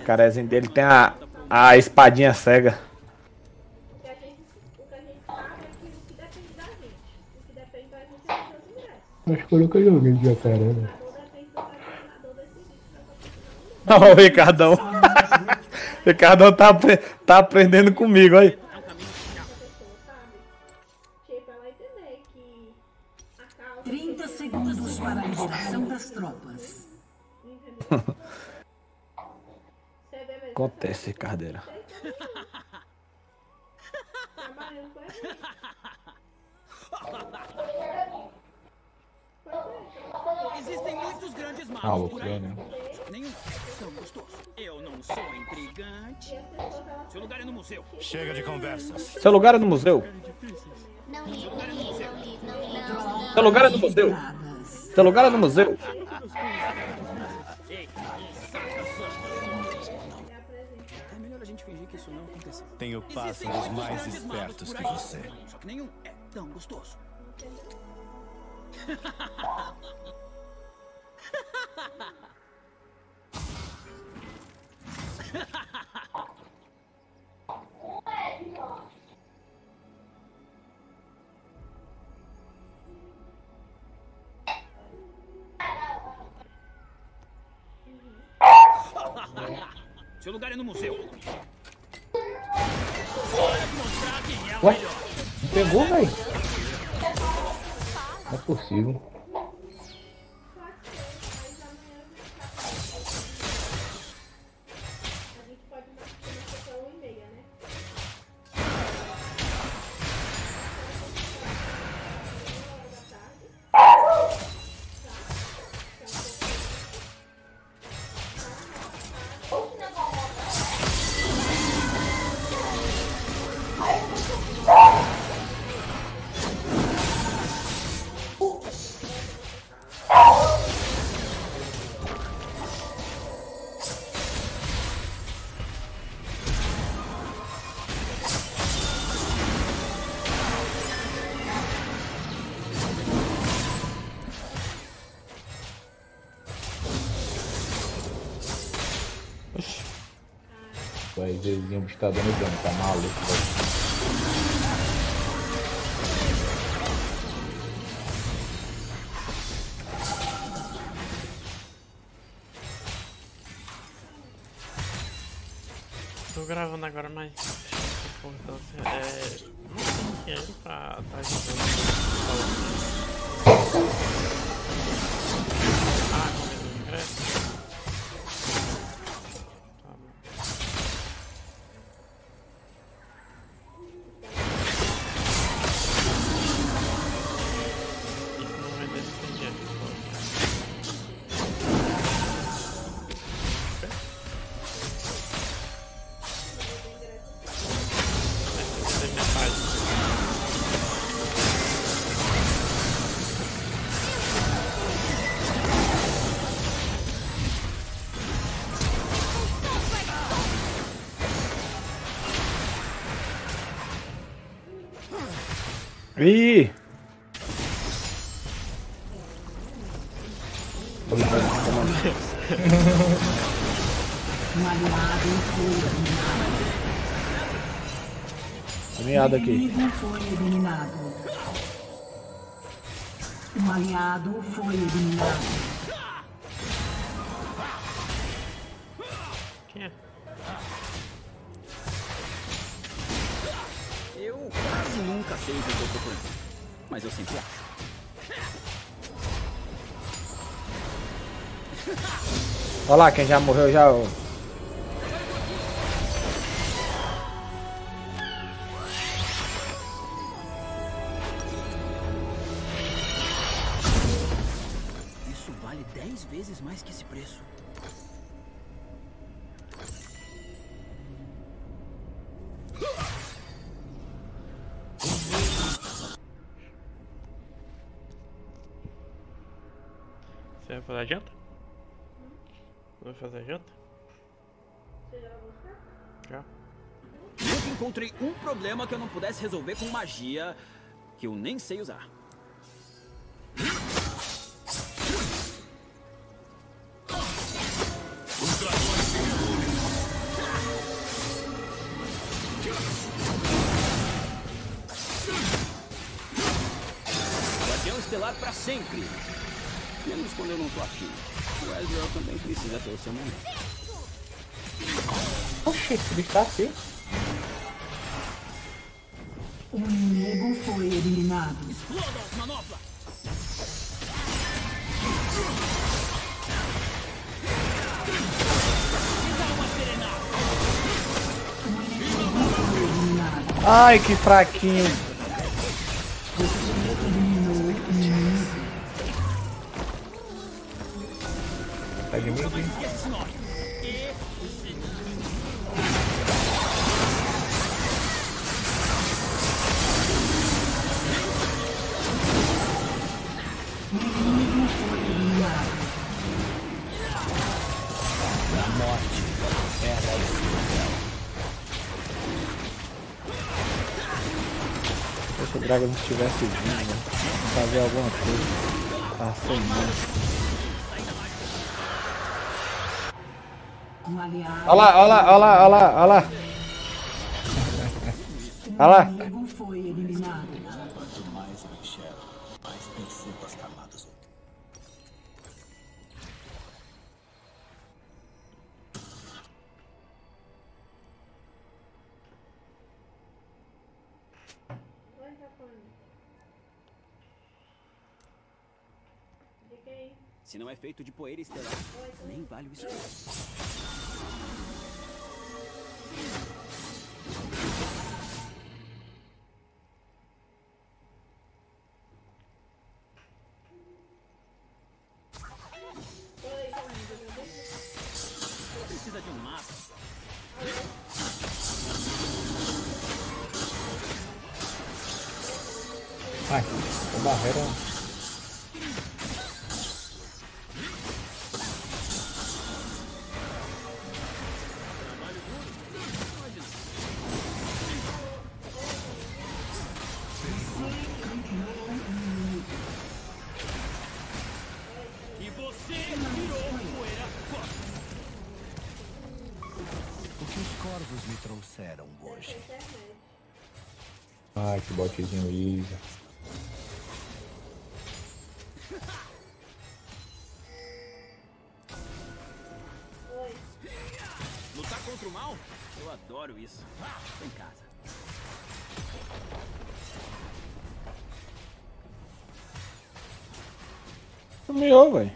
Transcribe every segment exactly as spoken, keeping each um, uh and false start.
O carezinho dele tem a, a espadinha cega. O que a gente sabe é que o que depende da gente. O que depende da gente é dos seus ingressos. Acho que eu nunca joguei de jacaré, né? Ó, o Ricardão. O Ricardão tá, tá aprendendo comigo aí. trinta segundos para a instrução das tropas. Acontece, Ricardeira. Existem muitos grandes magos Ah, por aí. né? Nenhum é tão gostoso. Eu não sou intrigante. Seu lugar é no museu. Chega de conversas. Seu lugar é no museu. Não li, não li, não li, não li, não. Seu lugar é no museu. Seu lugar é no museu. É melhor a gente fingir que isso não aconteceu. Tenho pássaros mais espertos que você. Só que nenhum é tão gostoso. Seu lugar é no museu. Ué? Não pegou, velho? Não é possível. Vai verzinho buscar dano dano, tá maluco, velho. Tô gravando agora, mas importância é não tem dinheiro pra estar ajudando. Ah, comendo o ingresso. Tá bom. Isso não vai desse jeito. Ih! Um aliado foi eliminado. Miado aqui. Inimigo foi eliminado. Um aliado foi eliminado. Quem é? Eu quase nunca sei o que eu tô procurando. Mas eu sempre acho. Olha lá, quem já morreu já. Ó. Isso vale dez vezes mais que esse preço. Você vai fazer a janta? Vai fazer a janta? Já. Nunca encontrei um problema que eu não pudesse resolver com magia que eu nem sei usar. Os dragões se reúnem. congelar pra sempre. Menos quando eu não tô aqui. O Ezreal também precisa ter o seu momento. Oxi, esse bicho tá assim. O inimigo foi eliminado. Explodam, manopla! Ai, que fraquinho. Tá de mim, hein? Se o Dragon não estivesse vindo, né? Fazer alguma coisa. Passou muito. Um aliado. Olha lá, olha lá, olha lá, olha lá, olha lá. Olha lá. O inimigo foi eliminado. Oi, Rafone. De quem? Se não é feito de poeira estelar, nem vale o esforço. Oi, Jamaica, meu Deus. Precisa de um mapa. Ai, a barreira. E você virou poeira. O que os corvos me trouxeram hoje? Ai, que botezinho easy. Lutar contra o mal? Eu adoro isso. Tô em casa. Sumiu, velho.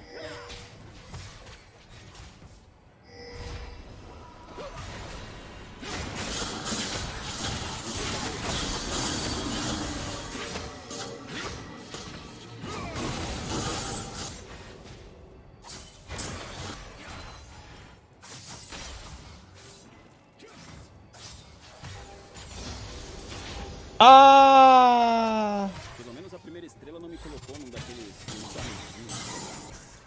Ah! Pelo menos a primeira estrela não me colocou num daqueles uniformes.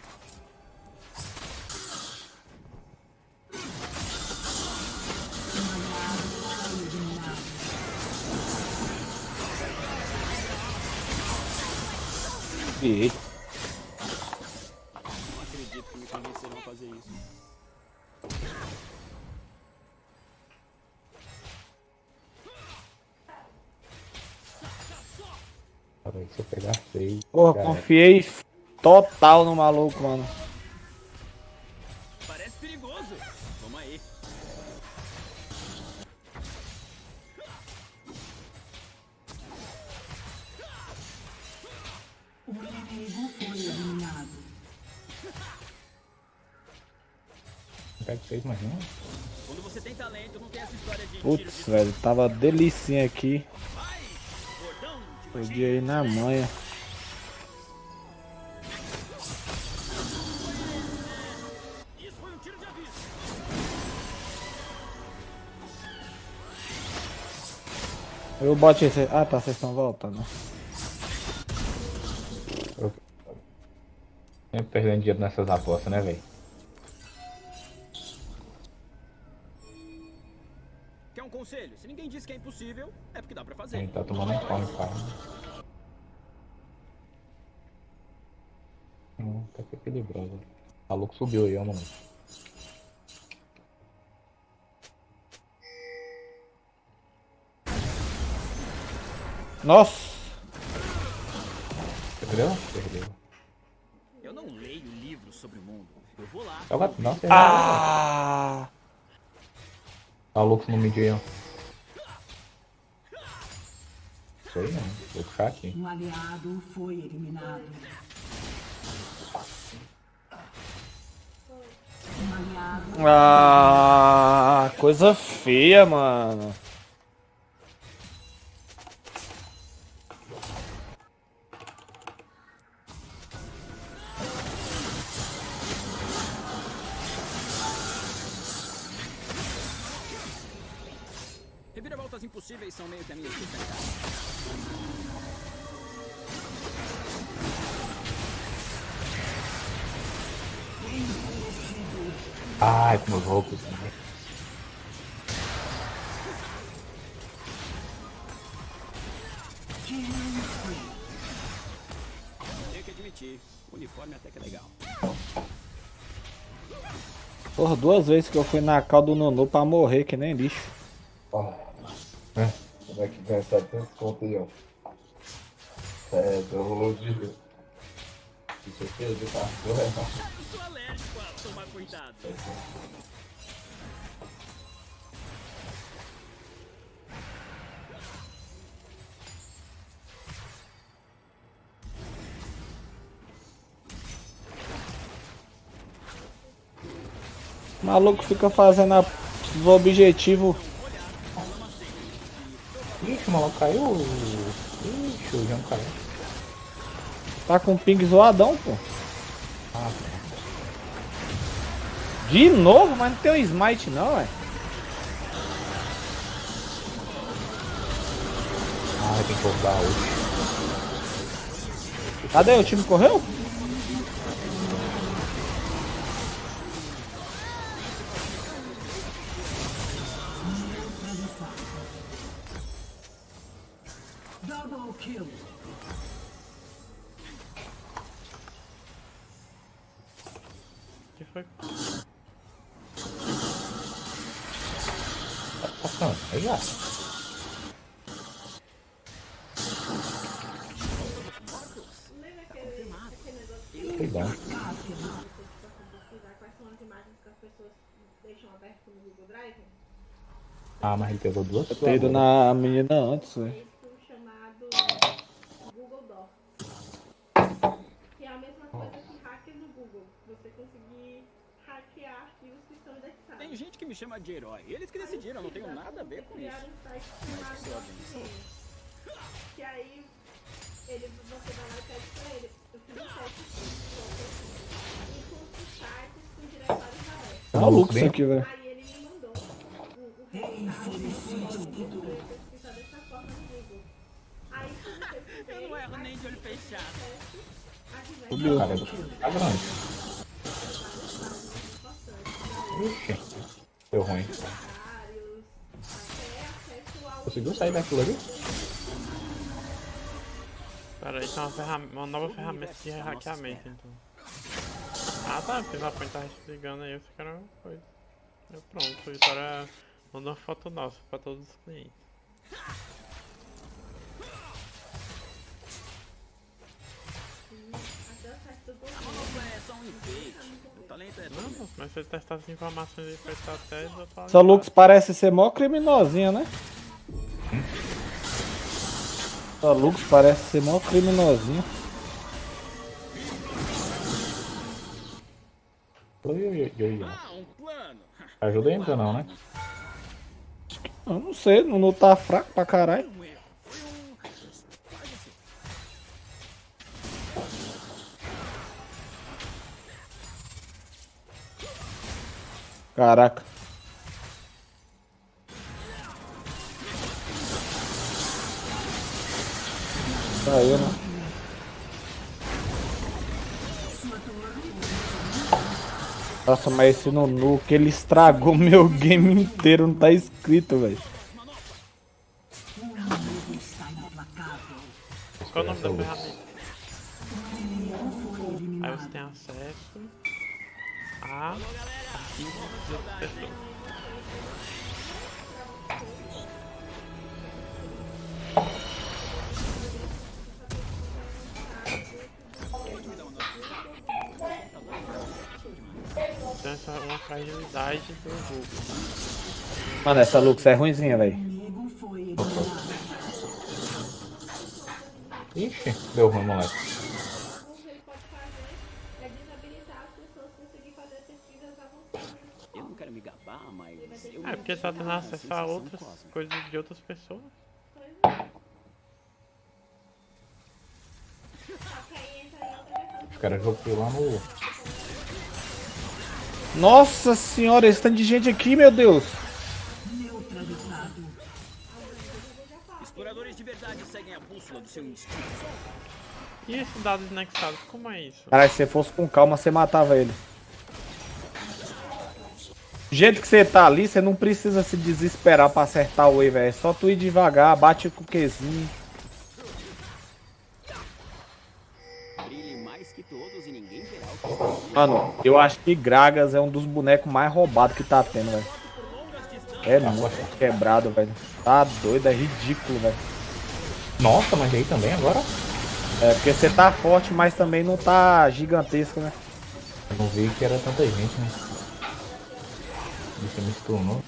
E Não acredito que me convenceram a fazer isso. Cara, se eu pegar feio. Porra, cara. confiei total no maluco, mano. Parece perigoso. Toma aí. O inimigo foi eliminado. Não pega feio, mas não. Quando você tem talento, não tem essa história de tiro Putz, de... velho, tava delicinha aqui. Vai, gordão de Podia ir na manha. Isso foi um tiro de aviso. Eu bote esse. Ah, tá, vocês estão voltando. Eu... Sempre perdendo dinheiro nessas apostas, né, velho? Quer um conselho? Se ninguém diz que é impossível, é porque dá pra A fazer. gente tá tomando um pau, cara. Hum, tá aqui equilibrado. O maluco subiu aí, ó, mano. Nossa! Entendeu? Perdeu. Eu não leio livros sobre o mundo. Eu vou lá. Joga, não, você Ah! Tá louco no mid aí, ó. Isso aí não, vou puxar aqui. Um aliado foi eliminado. Um aliado. Ah, coisa feia, mano. Reviravoltas impossíveis são meio que a minha especialidade. Ai, como eu vou, né? Tenho que admitir, o uniforme até que é legal. Porra, duas vezes que eu fui na cal do Nunu pra morrer, que nem lixo. Ó, é, como é que ganha setecentos conto aí, ó? É, deu rolou de Deus. Isso aqui é de cartão, é. Sou alérgico a tomar cuidado. O maluco fica fazendo a- os objetivos. Ixi, o maluco caiu. Ixi, o João caiu. Tá com ping zoadão, pô. Ah, De novo? Mas não tem um smite não, ué. ah, tem que voltar hoje. Cadê? O time correu? Double kill. Que foi? Tá passando, aí já. Lembra aquele, aquele negócio que Foi bom. você pesquisar quais são as imagens que as pessoas deixam abertas no Google Drive? Ah, mas ele pegou duas. Eu ter ido na menina antes, velho. Isso chamado Google Docs. Que é a mesma coisa que hacker no Google. Você conseguir hackear arquivos que estão indexados. Tem gente que me chama de herói. Eles que decidiram, eu não tenho nada a ver com Criar isso. um site chamado Docs. Que aí ele, você vai lá e pede pra ele. Eu fiz um teste e com os sites com diretórios abertos. Tá maluco isso aqui, velho. Aí ele me mandou o, o resultado e eu pesquisar dessa forma no Google. Aí quando eu pesquisei, Eu não erro nem de olho fechado. Subiu. Cara, tá grande. Ixi, deu ruim. Conseguiu sair daquilo ali? Pera aí, tem uma, ferram- uma nova ferramenta de hackeamento, então. Ah tá, fiz a point tá ligando aí, esse cara foi. É pronto, isso era. Mandou uma foto nossa pra todos os clientes. É só um enfeite. O talento é Não, mas se ele testar as informações aí pra estratégia, eu tô Essa Lux parece ser mó criminosinha, né? Essa Lux parece ser mó criminosinha. Oi, oi, oi, oi. Ah, um plano. Ajuda ainda não, né? Eu não sei, não, não tá fraco pra caralho. Um erro. Foi um. Quase assim. Caraca. Saiu, né? Nossa, mas esse Nunu que ele estragou meu game inteiro, não tá escrito, velho. Qual é o nome da ferramenta? Aí você tem acesso a arquivos de outra pessoa. tem essa, uma fragilidade do jogo. Mano, essa Lux é ruimzinha, velho. Inimigo foi eliminado. Ixi, deu ruim, moleque. O que ele pode fazer é desabilitar as pessoas conseguir fazer pesquisas avançadas. Eu não quero me gabar, mas eu É porque tá tendo acesso a outras coisas de outras pessoas. Só que aí entra em outra questão. Os caras jogou lá no. Nossa senhora, esse tanto de gente aqui, meu Deus. Neutralizado. exploradores de verdade seguem a bússola do seu instinto. E esse dado desnexado, como é isso? Cara, se você fosse com calma, você matava ele. Do jeito que você tá ali, você não precisa se desesperar pra acertar o wave, velho. É só tu ir devagar, bate com o Qzinho. Brilhe mais que todos e ninguém verá o que... Mano, eu acho que Gragas é um dos bonecos mais roubados que tá tendo, velho. É muito quebrado, velho. Tá doido, é ridículo, velho. Nossa, mas aí também agora? É, porque você tá forte, mas também não tá gigantesco, né? Eu não vi que era tanta gente, né? Deixa eu me stunou.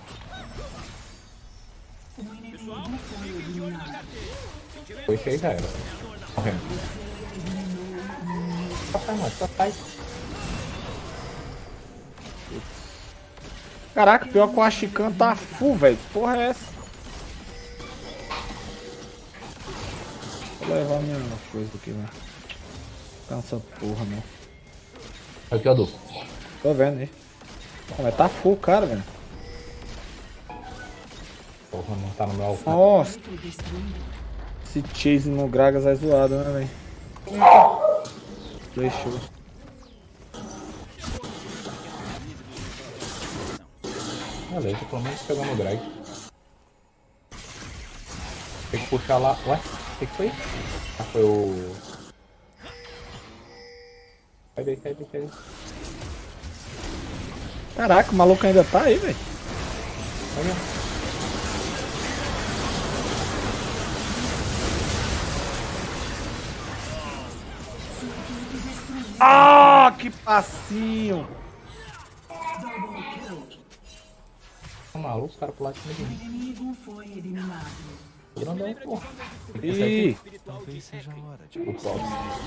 Foi isso aí, já era. Morrendo. Papai, mano, papai. Caraca, pior que o Ashikan tá full, velho. Que porra é essa? Vou levar minha coisa aqui, velho. Cansa porra, não. Aqui, ó, Du. Tô vendo aí. Pô, mas tá full, cara, velho. Porra, não tá no meu alcance. Nossa. Esse chase no Gragas é zoado, né, velho? Flechou. Beleza, pelo menos pegou no drag. Tem que puxar lá. Ué? O que que foi? Ah, foi o. Sai daí, sai daí, sai daí. Caraca, o maluco ainda tá aí, velho. Olha. Ah, que passinho! Tá maluco, os caras pularam em cima de mim. Inimigo foi eliminado. Ele não deu, porra. Ih! Talvez seja a hora de O pau.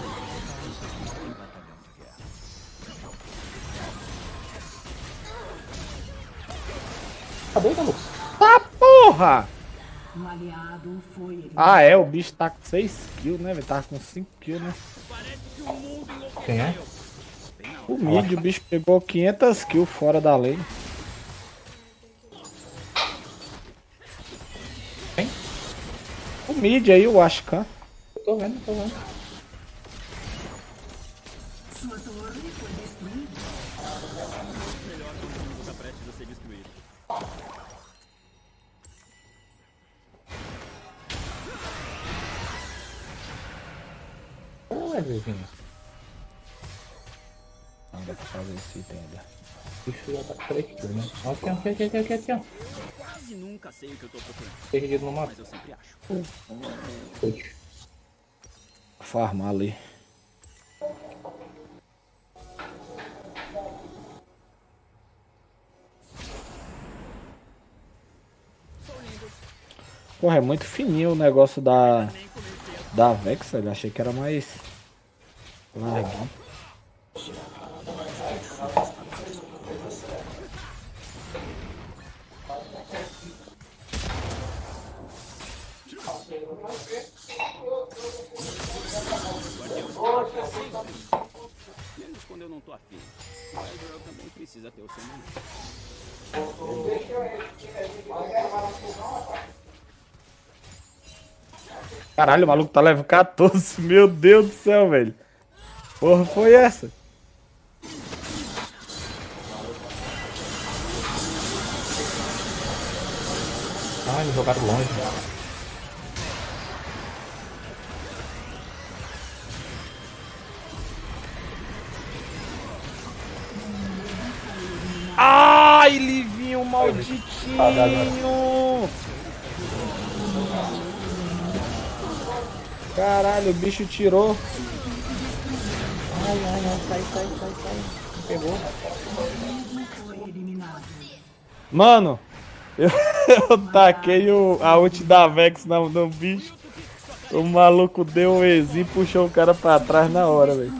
Acabou, tá louco? Tá porra! Um aliado foi eliminado. Ah, é, o bicho tá com seis kills, né, velho? Tá com cinco kills, né? Quem é? O mid, o bicho pegou quinhentas kills fora da lei. Quem? O mid aí, o Ashikan. Tô vendo, tô vendo. Sua torre foi destruída. Melhor que o mundo tá prestes a ser destruído. Ué, Zezinho. Não dá pra fazer esse item ainda. O bicho já tá com três kills, né? Ó, aqui, aqui, aqui, aqui, aqui, aqui, ó. Quase nunca sei o que eu tô procurando, Perdido no mapa. mas eu sempre acho. Putz. Farmar ali. Porra, é muito fininho o negócio da da Vex, eu achei que era mais larguinho. Menos quando eu não tô afim. Mas eu também precisa ter o seu momento. Caralho, o maluco tá level quatorze, meu Deus do céu, velho. Porra, foi essa? Ah, eles jogaram longe. Ai, Livinho, malditinho! Caralho, o bicho tirou. Ai, ai, ai, sai, sai, sai, sai. Pegou. Foi eliminado. Mano, eu, eu taquei o, a ult da Vex no, no bicho. O maluco deu um exi e puxou o cara pra trás na hora, velho.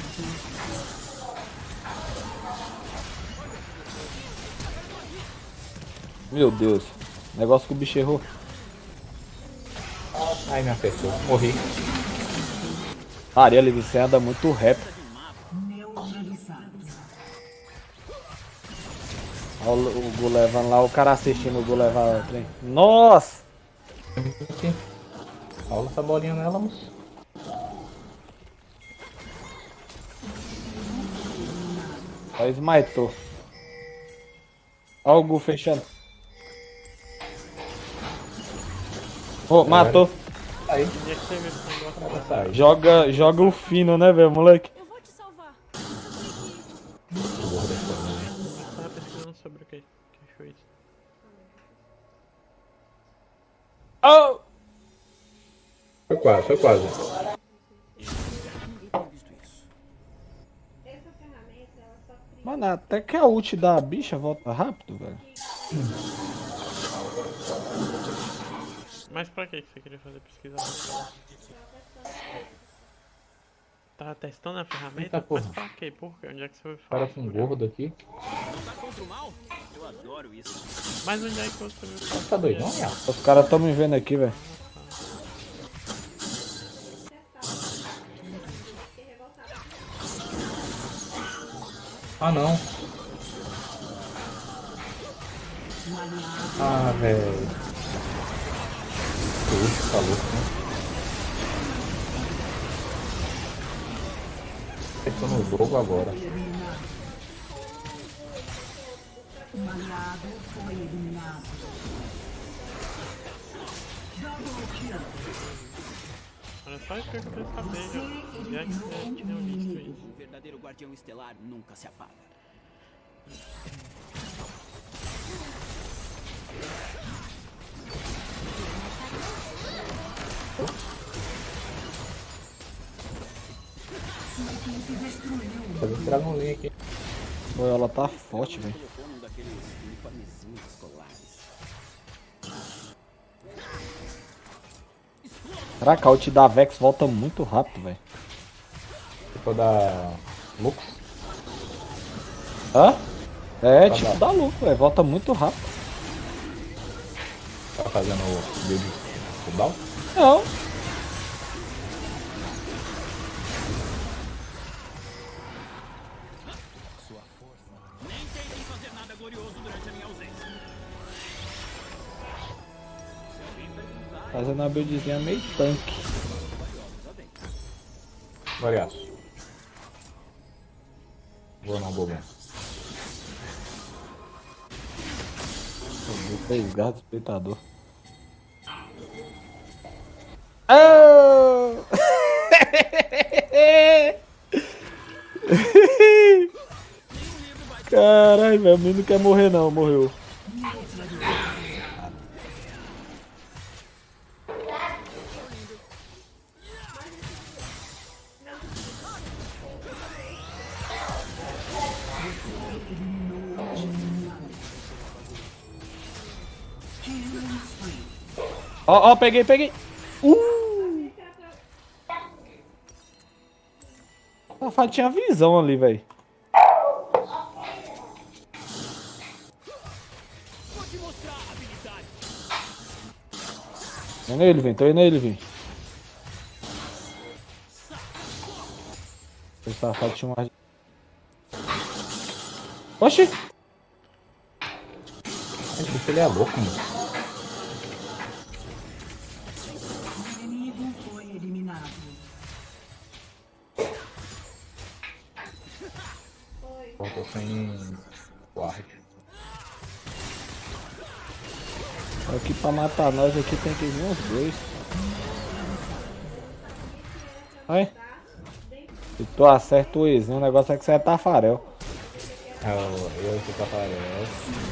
Meu Deus. Negócio que o bicho errou. Ai, me acertou. Morri. Ariel, você anda muito rápido. Neutralizado. Olha o, o Gu levando lá, o cara assistindo o Gu levar o trem. Nossa! Aqui. Olha essa bolinha nela, moço. Só esmaitou. Olha o Gu fechando. Oh, matou. Aí. Tinha que ter visto esse negócio pra Sai. Joga, joga o fino, né, velho, moleque? Eu vou te salvar. Eu tava pesquisando sobre o que, que foi isso. Oh! Foi quase, foi quase. Essa ferramenta, ela só cria Mano, até que a ult da bicha volta rápido, velho. Mas pra que que você queria fazer pesquisa? Tava testando a ferramenta? Eita, porra. Mas pra quê? Por quê? Onde é que você foi Cara falar? com gordo aqui. Lutar contra o mal? Eu adoro isso. Mas onde é que você viu? Tá doidão, minha? Os caras tão me vendo aqui, velho. Ah, não. Ah, velho. Puxa, tá louco, né? Eu tô no jogo agora. Um aliado foi eliminado. Double kill. Olha só isso que eu queria saber, já. Onde é que você tinha visto isso? Um verdadeiro guardião estelar nunca se apaga. Fazer um dragãozinho aqui. Pô, ela tá forte, velho. Colocou num daqueles uniformezinhos escolares. Caraca, a ult da Vex volta muito rápido, velho. Tipo da Lux. Hã? É, Tá tipo bom. da Luco, velho. Volta muito rápido. Tá fazendo o build cooldown? Não. Nem tentem fazer nada glorioso durante a minha ausência. Fazendo uma buildzinha meio tanque. Variaço. Vou não, bobo. Três gatos, espectador. Oh! Caralho, velho, o menino não quer morrer não, morreu. Ó, ó, peguei, peguei. Uh! A Fá tinha visão ali, velho. Vou te mostrar a habilidade. Tô indo nele, vem, tô indo nele, vem. Esse safado tinha mais. Oxi! Esse ele é louco, mano. O inimigo foi eliminado. Eu tô sem guarda. Aqui pra matar nós aqui tem que vir uns dois. Aí. Se tu acerta o Ezinho, o negócio é que você é Tafarel. É, eu eu que aparece.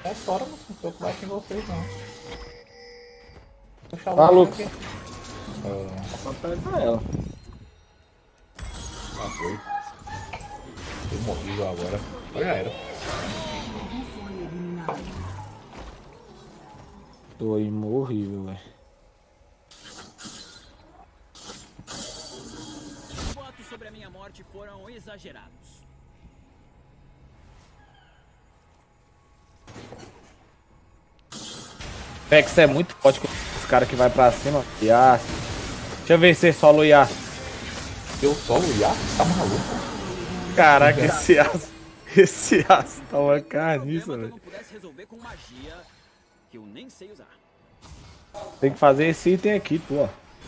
É fora, mas não tô mais em vocês não. Puxa a Tá, luta Lucas. aqui. Ah, Só pegar ela. tá foi. Eu morri já agora. Já era. Tô imorrível, velho. Os boatos sobre a minha morte foram exagerados. Vex é muito forte com os caras que vai pra cima. Yas. Deixa eu ver se é solo Yas. Eu solo o Yasuo? Tá maluco? Caraca, esse Yas. Esse Yas tá uma carniça, Problema que eu velho. não pudesse resolver com magia que eu nem sei usar. Tem que fazer esse item aqui, pô.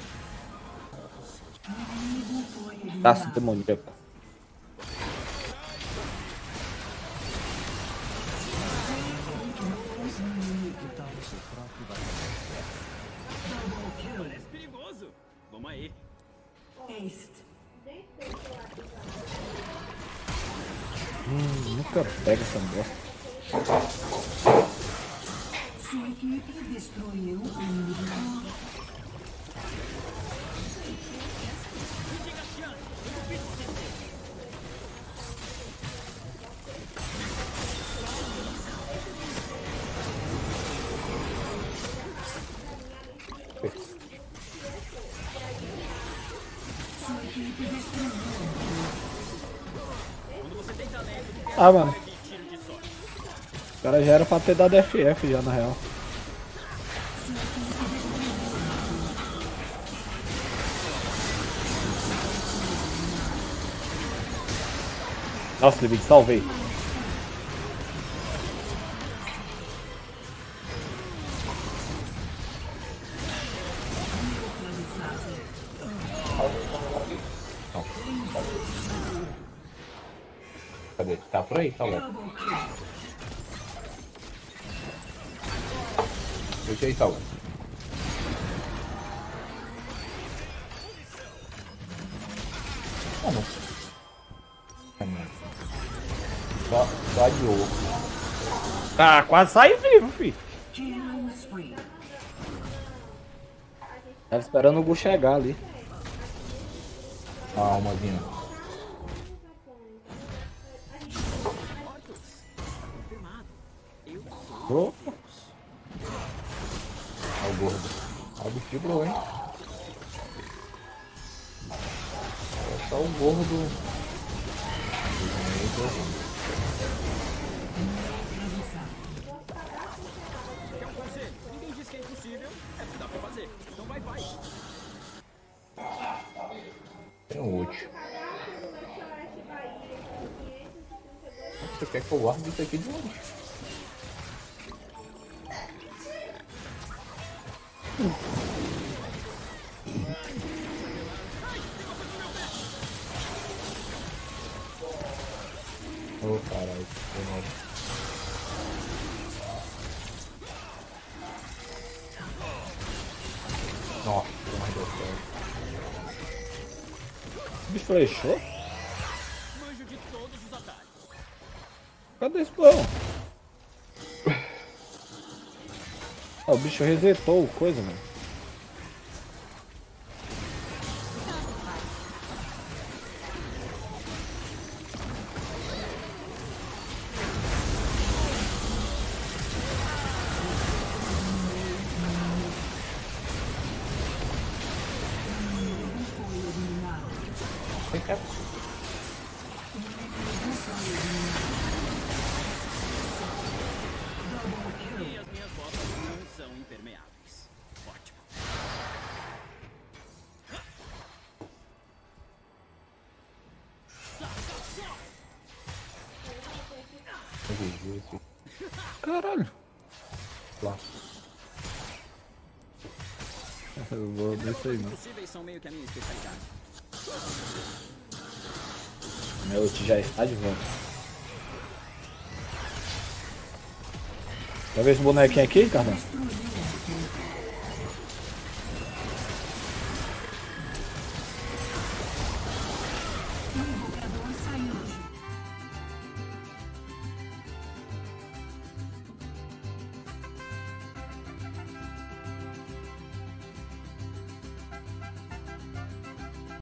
Taça demoníaco. Parece perigoso. Vamos aí. Ace. Hum, nunca pega essa bosta. Sua equipe destruiu o inimigo. Sua equipe destruiu. Ah, mano. O cara já era pra ter dado F F já, na real. Nossa, Libic, salvei. Cadê? Tá por aí, tá lá. Deixa aí, Saulo. Ah, não. Ah, não. Só, só adiou. Ah, quase saí vivo, fi. Killing spree. Tava esperando o Gu chegar ali. A almazinha. Oh. Olha o gordo. Olha o bicho, hein? É só o gordo. Quer um conselho? Ninguém disse que é impossível. É o que dá pra fazer. Então vai, vai. Tem um útil. Você quer que eu guarde isso aqui de novo? Oh, caralho, foi mal. Nossa, não deu certo. O bicho flechou? Manjo de todos os atalhos. Cadê esse pão? Ah, o bicho resetou o coisa, mano. Tem que... E as minhas botas não são impermeáveis. Ótimo. Caralho. Lá. Eu vou descer aí, não. Possíveis são meio que a minha especialidade. Meu ult já está de volta. Quer ver esse bonequinho aqui, Carlão?